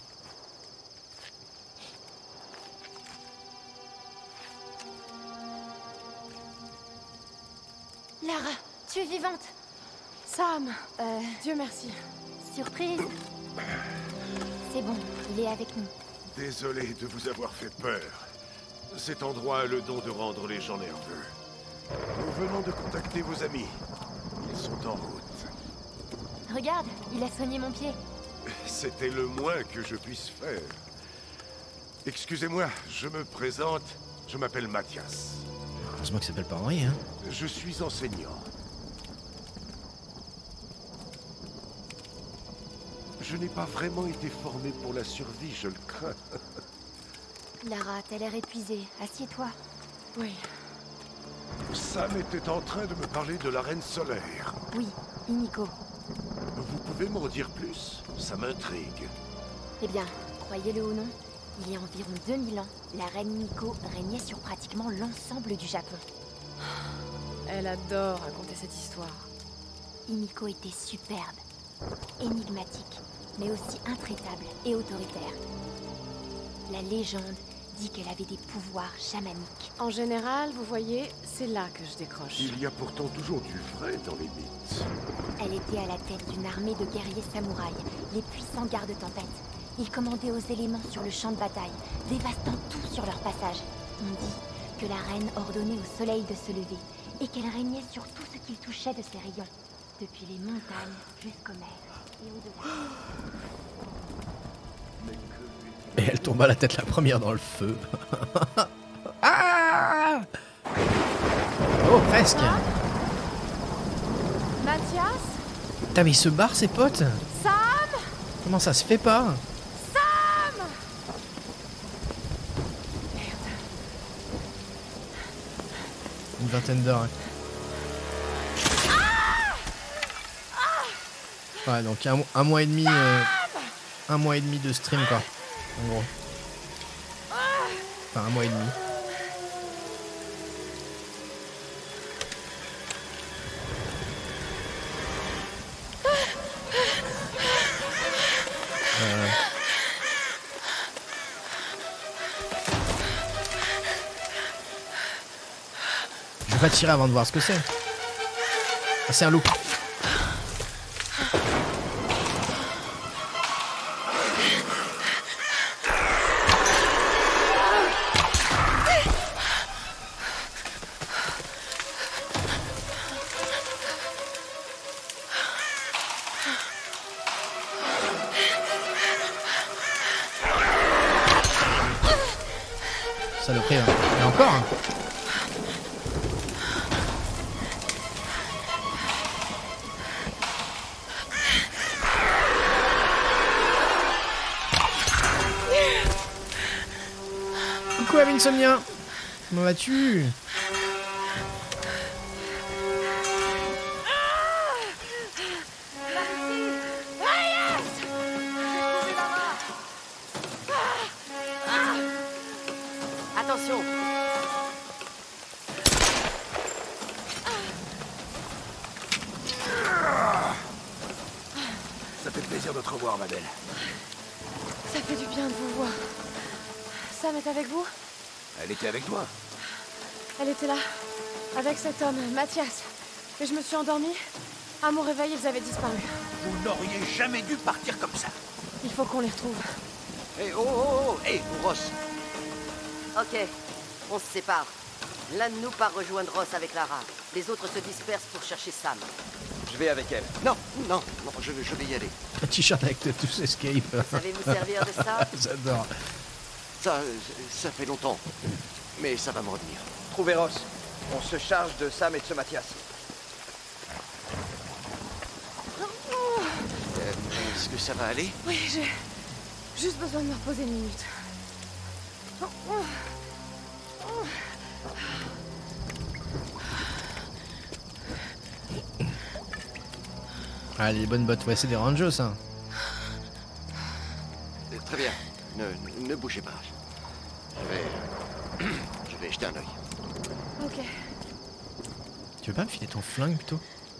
Lara, tu es vivante. Sam, Euh, Dieu merci. surprise. C'est bon, il est avec nous. Désolé de vous avoir fait peur. Cet endroit a le don de rendre les gens nerveux. Nous venons de contacter vos amis. Ils sont en route. Regarde, il a soigné mon pied. C'était le moins que je puisse faire. Excusez-moi, je me présente. Je m'appelle Mathias. Heureusement qu'il s'appelle pas Henri, hein. Je suis enseignant. Je n'ai pas vraiment été formé pour la survie, je le crains. Lara, t'as l'air épuisée. Assieds-toi. Oui. Sam était en train de me parler de la Reine Solaire. Oui, Himiko. Vous pouvez m'en dire plus? Ça m'intrigue. Eh bien, croyez-le ou non, il y a environ deux mille ans, la reine Himiko régnait sur pratiquement l'ensemble du Japon. Elle adore raconter cette histoire. Himiko était superbe, énigmatique, mais aussi intraitable et autoritaire. La légende dit qu'elle avait des pouvoirs chamaniques. En général, vous voyez, c'est là que je décroche. Il y a pourtant toujours du vrai dans les mythes. Elle était à la tête d'une armée de guerriers samouraïs, les puissants gardes-tempêtes. Ils commandaient aux éléments sur le champ de bataille, dévastant tout sur leur passage. On dit que la reine ordonnait au soleil de se lever, et qu'elle régnait sur tout ce qu'il touchait de ses rayons, depuis les montagnes jusqu'aux mers et au-delà. Et elle tombe à la tête la première dans le feu. Ah! Oh, presque. Mathias? Putain, mais il se barre, ses potes. Sam? Comment ça se fait pas? Sam! Une vingtaine d'heures. Ouais, donc un, un mois et demi... Euh, un mois et demi de stream, quoi. En gros. Enfin, un mois et demi. Euh... Je vais pas tirer avant de voir ce que c'est. C'est un loup. Saloperie, hein. Et encore hein. Coucou Insomnia. Comment vas-tu? Attention. Ça fait plaisir de te revoir, ma belle. Ça fait du bien de vous voir. Sam est avec vous? Elle était avec toi? Elle était là, avec cet homme, Mathias. Et je me suis endormie. À mon réveil, ils avaient disparu. Vous n'auriez jamais dû partir comme ça. Il faut qu'on les retrouve. Hé, hey, oh, oh, oh, hé, hey, Ross. Ok, on se sépare. L'un de nous part rejoindre Ross avec Lara. Les autres se dispersent pour chercher Sam. Je vais avec elle. Non, non, non, je, je vais y aller. Un t-shirt avec le tous escape. Savez vous servir de ça? J'adore. Ça, ça fait longtemps. Mais ça va me revenir. Trouvez Ross. On se charge de Sam et de ce Mathias. Euh, Est-ce que ça va aller? Oui, j'ai juste besoin de me reposer une minute. Ah, les bonnes bottes, ouais, c'est des Rangers, ça. Euh, Très bien. Ne, ne bougez pas. Je vais... Je vais jeter un œil. Ok. Tu veux pas me filer ton flingue, plutôt?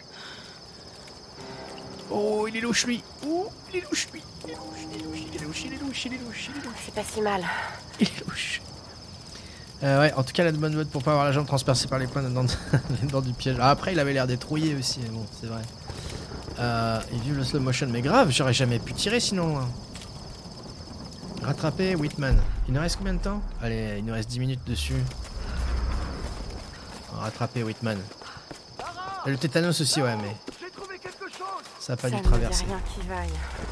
Oh, il est louche, lui. Oh, il est louche, lui. Il est louche, il est louche, il est louche, il est louche, il est louche, il est louche. C'est pas si mal. Il est louche. Euh, ouais, en tout cas, la bonne mode pour pas avoir la jambe transpercée par les poings dans, dans du piège. Ah, après, il avait l'air d'être rouillé aussi, mais bon, c'est vrai. Euh, il vive le slow motion, mais grave, j'aurais jamais pu tirer sinon. Hein. Rattraper Whitman. Il nous reste combien de temps? Allez, il nous reste dix minutes dessus. Rattraper Whitman. Et le tétanos aussi, ouais, mais. Ça a pas Ça dû traverser. rien qui vaille.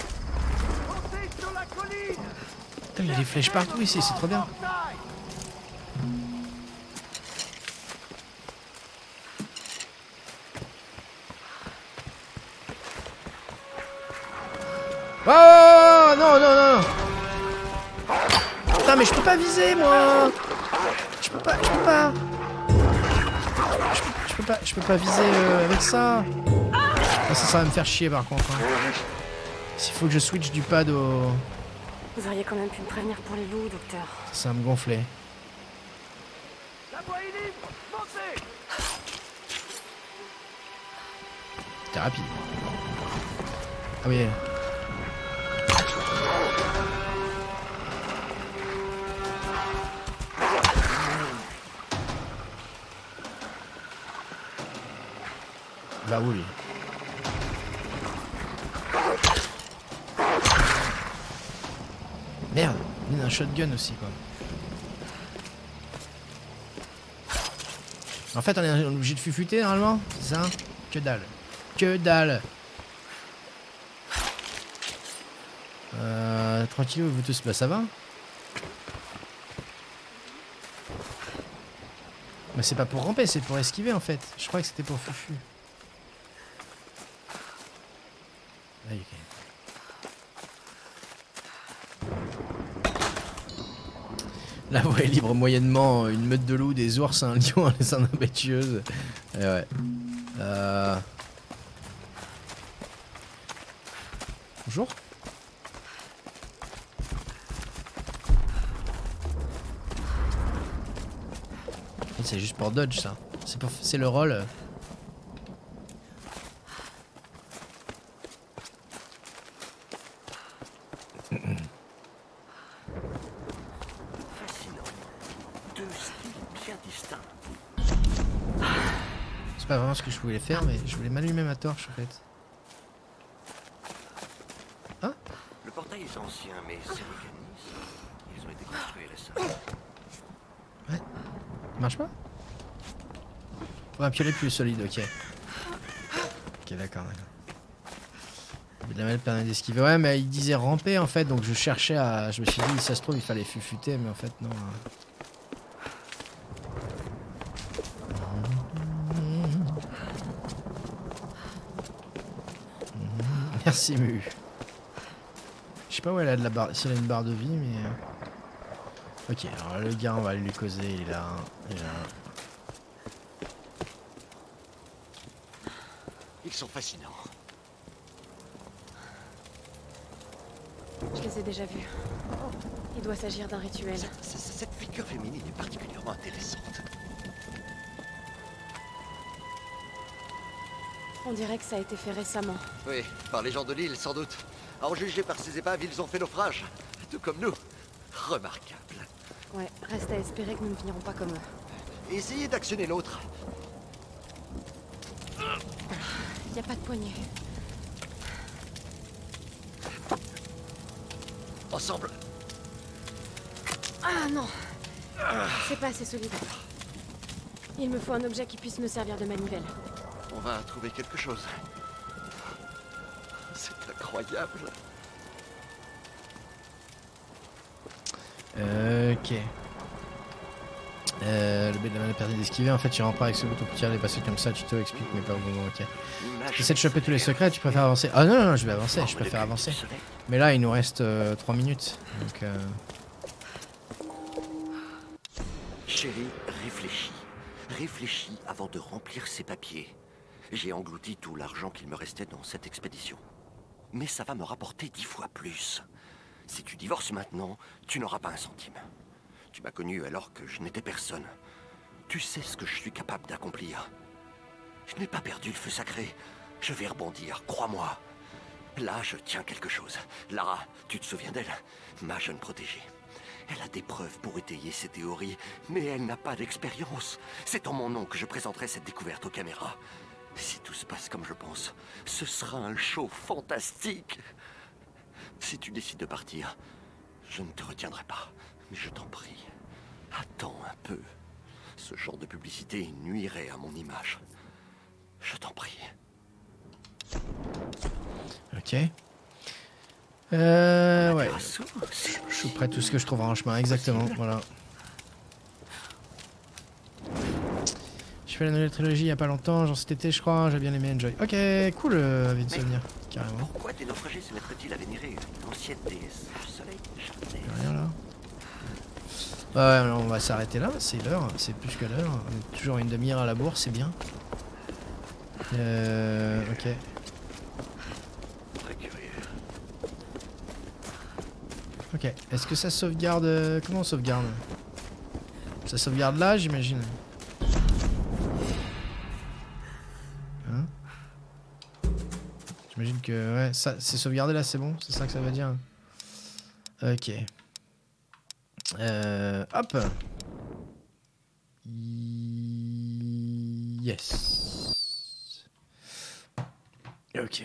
Putain, il y a des flèches partout ici, c'est trop bien. Oh non, non, non. Putain, mais je peux pas viser, moi. Je peux pas, je peux pas. Je peux, je peux pas, je peux pas viser euh, avec ça. Ah, ça, ça va me faire chier par contre. Hein. S'il faut que je switch du pad au... Vous auriez quand même pu me prévenir pour les loups, docteur. Ça va me gonfler. C'était rapide. Ah oui. Va où lui? Merde, il a un shotgun aussi quoi. En fait on est obligé de fufuter normalement, c'est ça? Que dalle. Que dalle. Euh, tranquillou, vous tous, bah ça va? Mais c'est pas pour ramper, c'est pour esquiver en fait. Je crois que c'était pour fufu. Ah, okay. La voie est libre moyennement, une meute de loups, des ours, un lion, les impétueuses. Et ouais. Euh... Bonjour. C'est juste pour dodge ça. C'est pour... c'est le rôle. pas vraiment ce que je voulais faire, mais je voulais m'allumer ma torche en fait. Ah? Le portail est ancien, mais ces mécanismes, ils ont été construits récemment. Ouais. Il marche pas? Faut un piolet plus solide, ok. Ok, d'accord, d'accord. La mêle permet d'esquiver. Ouais, mais il disait ramper en fait, donc je cherchais à. Je me suis dit, ça se trouve, il fallait fufuter, mais en fait, non. Merci, Mu. Je sais pas où elle a de la barre. Si elle a une barre de vie, mais. Ok, alors le gars, on va aller lui causer. Il est là. Il est là. Ils sont fascinants. Je les ai déjà vus. Il doit s'agir d'un rituel. Cette, cette figure féminine est particulièrement intéressante. On dirait que ça a été fait récemment. Oui, par les gens de l'île, sans doute. À en juger par ces épaves, ils ont fait naufrage. Tout comme nous. Remarquable. Ouais, reste à espérer que nous ne finirons pas comme eux. Essayez d'actionner l'autre. Y a pas de poignée. Ensemble. Ah non. C'est pas assez solide. Il me faut un objet qui puisse me servir de manivelle. On va trouver quelque chose. C'est incroyable. Euh, ok. Euh, le B de la perdu d'esquiver, en fait tu rentres avec ce bouton pour tirer les passer comme ça, tu te expliques mais pas au moment, ok. J'essaie de choper tous les secrets, tu préfères avancer? Ah non, non, non, je vais avancer, je préfère avancer. Mais là il nous reste euh, trois minutes, donc euh... Chérie, réfléchis. Réfléchis avant de remplir ces papiers. J'ai englouti tout l'argent qu'il me restait dans cette expédition. Mais ça va me rapporter dix fois plus. Si tu divorces maintenant, tu n'auras pas un centime. Tu m'as connu alors que je n'étais personne. Tu sais ce que je suis capable d'accomplir. Je n'ai pas perdu le feu sacré. Je vais rebondir, crois-moi. Là, je tiens quelque chose. Lara, tu te souviens d'elle? Ma jeune protégée. Elle a des preuves pour étayer ses théories, mais elle n'a pas d'expérience. C'est en mon nom que je présenterai cette découverte aux caméras. Si tout se passe comme je pense, ce sera un show fantastique. Si tu décides de partir, je ne te retiendrai pas. Mais je t'en prie, attends un peu. Ce genre de publicité nuirait à mon image. Je t'en prie. Ok. Euh... Ouais. Je suis prêt à tout ce que je trouve en chemin, exactement, voilà. Je fais la nouvelle trilogie il y a pas longtemps, genre cet été je crois, j'ai bien aimé Enjoy. Ok, cool, euh, envie de souvenir, carrément. Pourquoi des naufragés se mettraient-ils à vénérer une ancienne déesse du soleil? Rien là. Ouais, alors on va s'arrêter là, c'est l'heure, c'est plus que l'heure. On est toujours une demi-heure à la bourre, c'est bien. Euh... Ok. Très curieux. Ok, est-ce que ça sauvegarde... euh, Comment on sauvegarde? Ça sauvegarde là, j'imagine. Hein? J'imagine que... Ouais, ça, c'est sauvegardé là, c'est bon? C'est ça que ça veut dire? Ok. Euh, hop. Yes. Ok.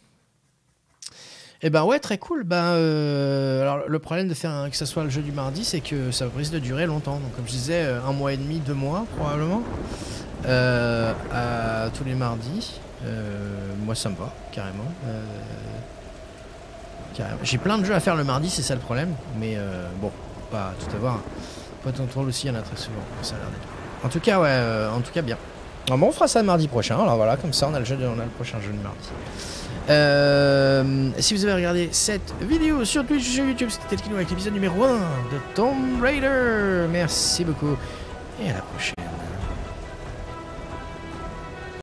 Et ben ouais, très cool. Ben, euh, alors le problème de faire un, que ça soit le jeu du mardi, c'est que ça risque de durer longtemps. Donc comme je disais, un mois et demi, deux mois probablement. Euh, à tous les mardis. Euh, moi ça me va, carrément. Euh, carrément. J'ai plein de jeux à faire le mardi, c'est ça le problème. Mais euh, bon. Pas tout avoir. Pas ton troll aussi, il y en a très souvent. Ça a l'air d'être. En tout cas, ouais, euh, en tout cas, bien. Alors, bon, on fera ça mardi prochain. Alors voilà, comme ça, on a le, jeu de, on a le prochain jeu de mardi. Euh, si vous avez regardé cette vidéo sur Twitch, sur YouTube, c'était Telkino avec l'épisode numéro un de Tomb Raider. Merci beaucoup. Et à la prochaine.